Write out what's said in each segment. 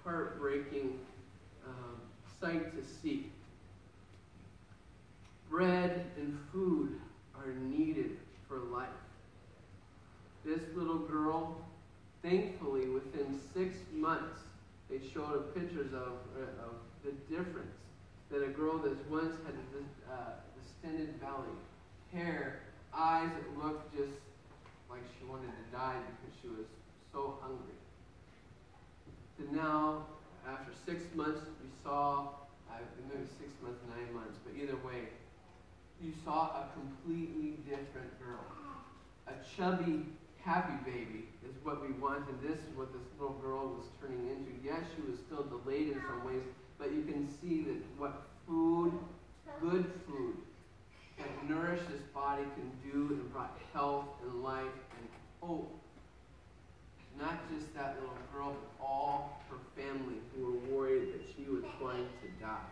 heartbreaking sight to see. Bread and food are needed for life. This little girl, thankfully, within 6 months, they showed pictures of the difference that a girl that once had a distended belly, hair, eyes that looked just like she wanted to die because she was so hungry. To now, after 6 months, we saw, maybe 6 months, 9 months, but either way, you saw a completely different girl. A chubby, happy baby is what we want, and this is what this little girl was turning into. Yes, she was still delayed in some ways, but you can see that what food, good food, that nourished this body can do and brought health and life and hope. Not just that little girl, but all her family who were worried that she was going to die.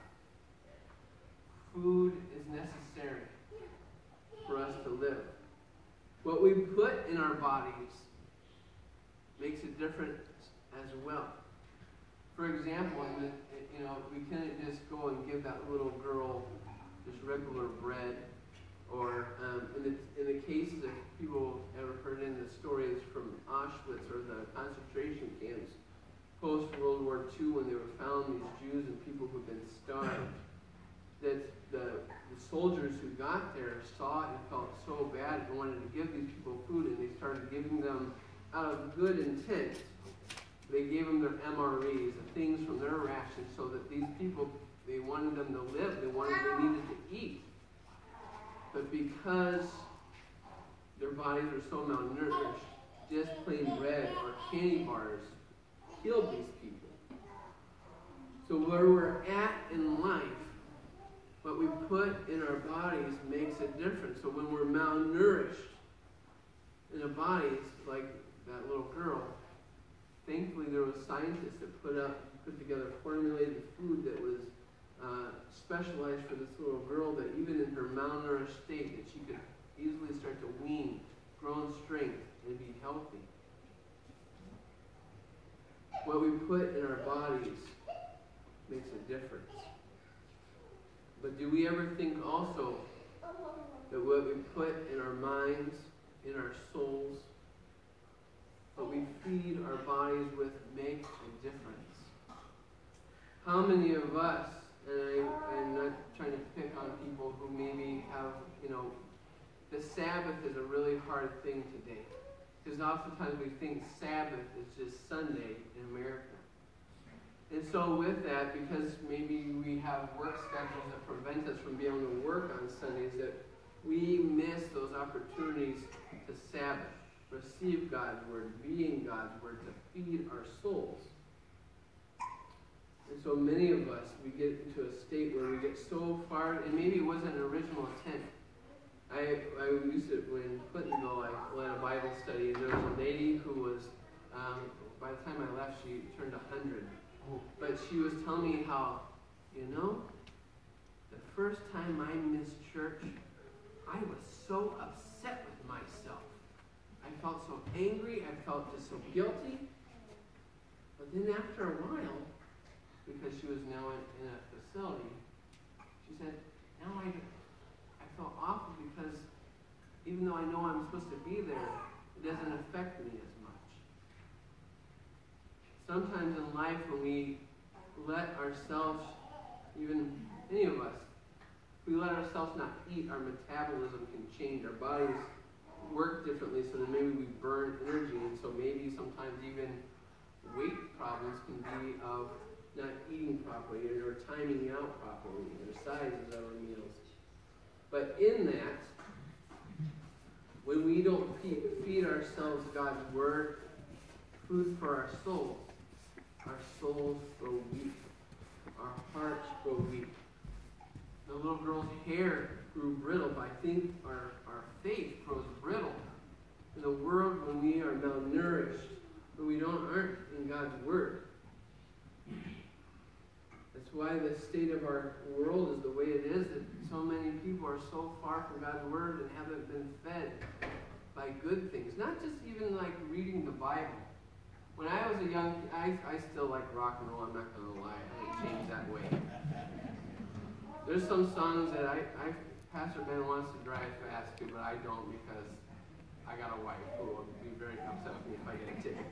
Food is necessary for us to live. What we put in our bodies makes a difference as well. For example, we couldn't just go and give that little girl just regular bread, or in the cases, if people ever heard in the stories from Auschwitz or the concentration camps post World War II, when they were found, these Jews and people who had been starved, that the soldiers who got there saw it and felt so bad and wanted to give these people food, and they started giving them out of good intent. They gave them their MREs, the things from their rations, so that these people, they wanted them to live, they needed to eat. But because their bodies were so malnourished, just plain bread or candy bars killed these people. So where we're at in life, what we put in our bodies makes a difference. So when we're malnourished in our bodies, like that little girl, thankfully there were scientists that put together formulated food that was specialized for this little girl, that even in her malnourished state, that she could easily start to wean, grow in strength, and be healthy. What we put in our bodies makes a difference. But do we ever think also that what we put in our minds, in our souls, what we feed our bodies with makes a difference? How many of us, and I'm not trying to pick on people who maybe have, the Sabbath is a really hard thing today. Because oftentimes we think Sabbath is just Sunday in America. And so with that, because maybe we have work schedules that prevent us from being able to work on Sundays, that we miss those opportunities to Sabbath, receive God's Word, be in God's Word, to feed our souls. And so many of us, we get into a state where we get so far, and maybe it wasn't an original intent. I used it in Clintonville, I led a Bible study, and there was a lady who was, by the time I left, she turned 100. But she was telling me how, the first time I missed church, I was so upset with myself. I felt so angry, I felt just so guilty. But then after a while, because she was now in a facility, she said, now I felt awful because even though I know I'm supposed to be there, it doesn't affect me as much. Sometimes in life when we let ourselves, even any of us, we let ourselves not eat, our metabolism can change. Our bodies work differently so that maybe we burn energy, and so maybe sometimes even weight problems can be of not eating properly or timing out properly, or sizes of our meals. But in that, when we don't feed ourselves God's Word, food for our souls grow weak. Our hearts grow weak. The little girl's hair grew brittle, but I think our faith grows brittle. In the world, when we are malnourished, when we aren't in God's Word, that's why the state of our world is the way it is, that so many people are so far from God's Word and haven't been fed by good things. Not just even like reading the Bible. When I was a young kid, I still like rock and roll, I'm not going to lie. I haven't changed that way. There's some songs that Pastor Ben wants to drive fast to, but I don't because I got a wife who will be very upset with me if I get a ticket.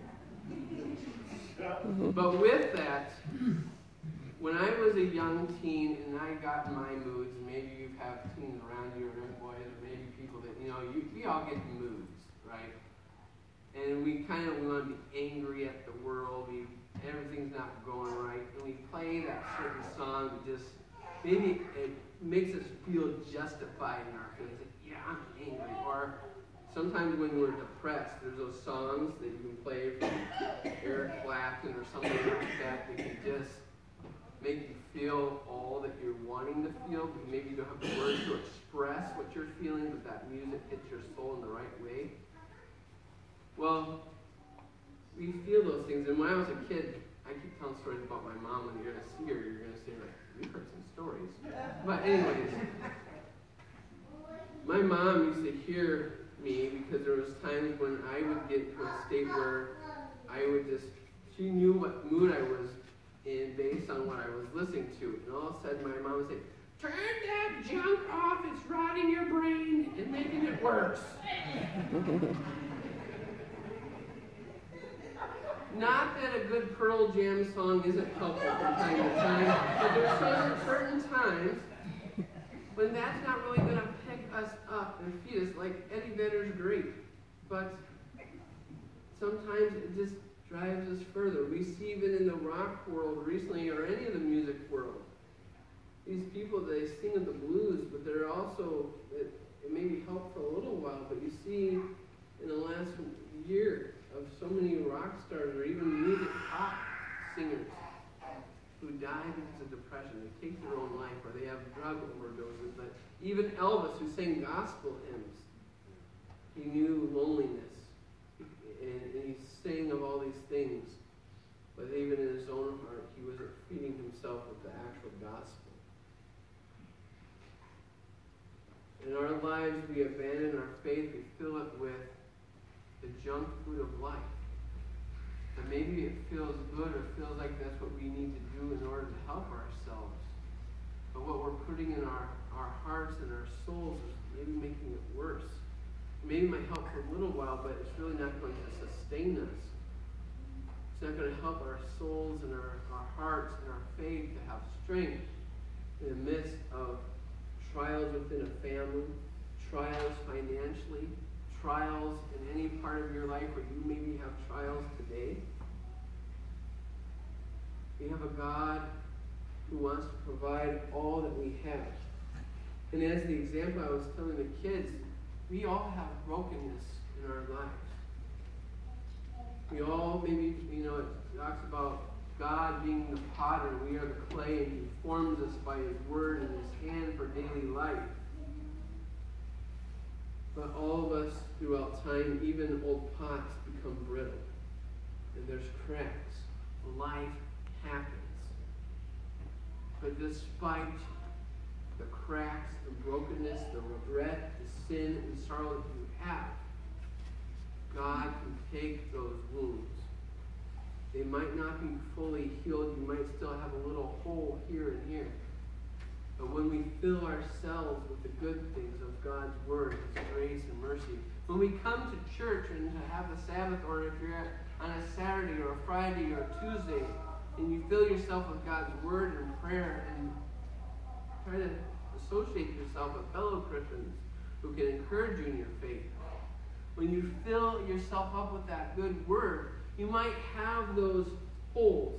But with that, when I was a young teen and I got in my moods, and maybe you have teens around you or boys or maybe people that, we all get moods, right? And we want to be angry at the world. Everything's not going right. And we play that certain song that just, maybe it makes us feel justified in our feelings. Like, yeah, I'm angry. Or sometimes when we're depressed, there's those songs that you can play from Eric Clapton or something like that that can just make you feel all that you're wanting to feel. Maybe you don't have the words to express what you're feeling, but that music hits your soul in the right way. Well, we feel those things. And when I was a kid, I keep telling stories about my mom. When you're going to see her, you're going to say, like, we heard some stories. But anyways, my mom used to hear me because there was times when I would get to a state where I would she knew what mood I was in based on what I was listening to. And all of a sudden, my mom would say, turn that junk off, it's rotting your brain and making it worse. Not that a good Pearl Jam song isn't helpful from time to time, but there's certain times when that's not really going to pick us up and feed us. Like Eddie Vedder's great, but sometimes it just drives us further. We see even in the rock world recently, or any of the music world, these people, they sing in the blues, but they're also, it may be helpful for a little while, but you see in the last year of so many rock stars or even music pop singers who die because of depression. They take their own life, or they have drug overdoses. But even Elvis, who sang gospel hymns, he knew loneliness, and he sang of all these things. But even in his own heart, he wasn't feeding himself with the actual gospel. In our lives, we abandon our faith. We fill it with the junk food of life. And maybe it feels good or feels like that's what we need to do in order to help ourselves. But what we're putting in our hearts and our souls is maybe making it worse. Maybe it might help for a little while, but it's really not going to sustain us. It's not going to help our souls and our hearts and our faith to have strength in the midst of trials within a family, trials financially, trials in any part of your life where you maybe have trials today. We have a God who wants to provide all that we have. And as the example I was telling the kids, we all have brokenness in our lives. We all maybe, it talks about God being the potter, and we are the clay, and He forms us by His word and His hand for daily life. But all of us throughout time, even old pots, become brittle. And there's cracks. Life happens. But despite the cracks, the brokenness, the regret, the sin, and sorrow that you have, God can take those wounds. They might not be fully healed. You might still have a little hole here and here. But when we fill ourselves with the good things of God's word, His grace and mercy, when we come to church and have the Sabbath, or if you're on a Saturday or a Friday or a Tuesday, and you fill yourself with God's word and prayer and try to associate yourself with fellow Christians who can encourage you in your faith, when you fill yourself up with that good word, you might have those holes.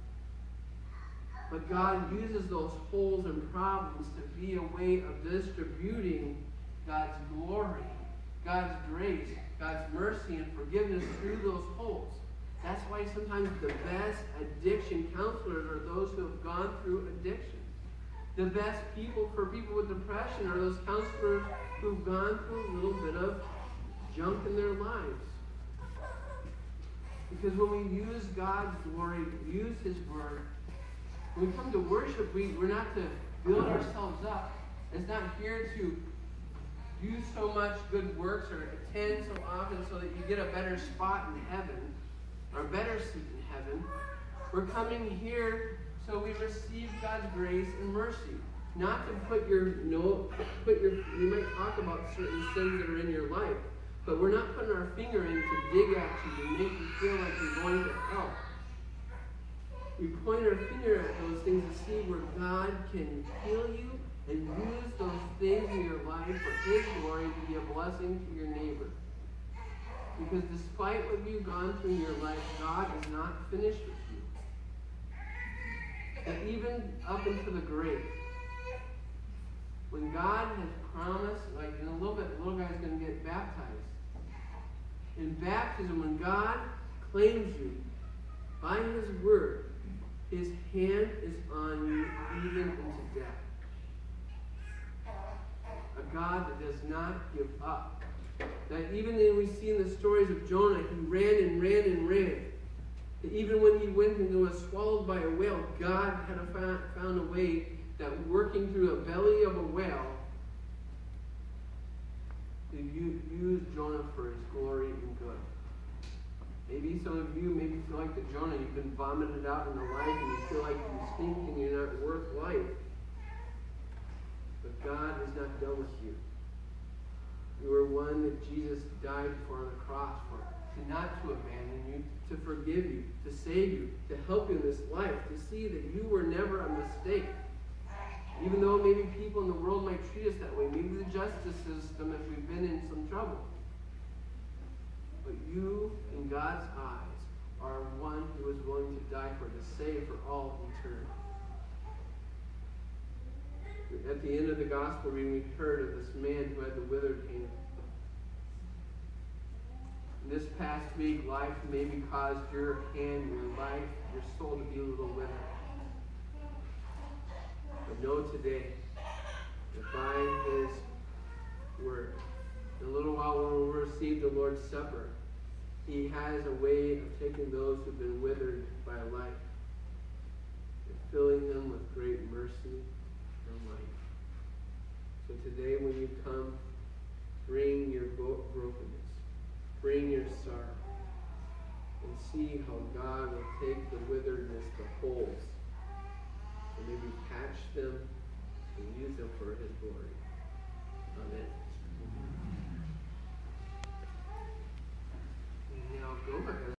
But God uses those holes and problems to be a way of distributing God's glory, God's grace, God's mercy and forgiveness through those holes. That's why sometimes the best addiction counselors are those who have gone through addiction. The best people for people with depression are those counselors who've gone through a little bit of junk in their lives. Because when we use God's glory, use His word, when we come to worship, we're not to build ourselves up. It's not here to do so much good works or attend so often so that you get a better spot in heaven. our better seat in heaven. We're coming here so we receive God's grace and mercy. Not to you might talk about certain sins that are in your life, but we're not putting our finger in to dig at you to make you feel like you're going to hell. We point our finger at those things to see where God can heal you and use those things in your life for His glory to be a blessing to your neighbor. Because despite what you've gone through in your life, God is not finished with you. And even up into the grave, when God has promised, like in a little bit, the little guy's going to get baptized. In baptism, when God claims you by His word, His hand is on you even into death. A God that does not give up. That even when we see in the stories of Jonah, he ran and ran and ran. That even when he went and was swallowed by a whale, God had found a way that working through the belly of a whale to use Jonah for His glory and good. Maybe some of you maybe feel like the Jonah, you've been vomited out in the life and you feel like you stink and you're not worth life. But God is not done with you. You are one that Jesus died for on the cross for. Not to abandon you, to forgive you, to save you, to help you in this life, to see that you were never a mistake. Even though maybe people in the world might treat us that way, maybe the justice system if we've been in some trouble. But you, in God's eyes, are one who is willing to die for, to save for all eternity. At the end of the gospel reading, we heard of this man who had the withered hand. This past week, life maybe caused your hand, your life, your soul to be a little withered. But know today that by His word, in a little while when we receive the Lord's Supper, He has a way of taking those who've been withered by life and filling them with great mercy and life. So today when you come, bring your brokenness. Bring your sorrow and see how God will take the witheredness, the holes, and maybe patch them and use them for His glory. Amen. And now go back.